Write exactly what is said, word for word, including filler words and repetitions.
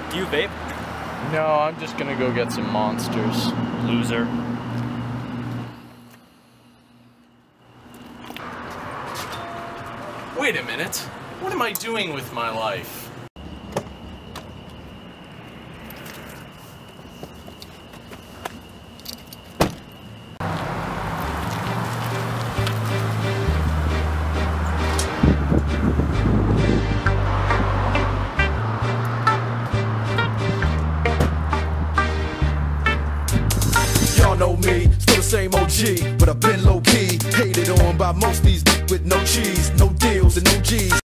Do you vape? No, I'm just gonna go get some monsters. Loser. Wait a minute. What am I doing with my life? Y'all know me, still the same O G, but I've been low-key, hated on by most these with no cheese, no deals and no G's.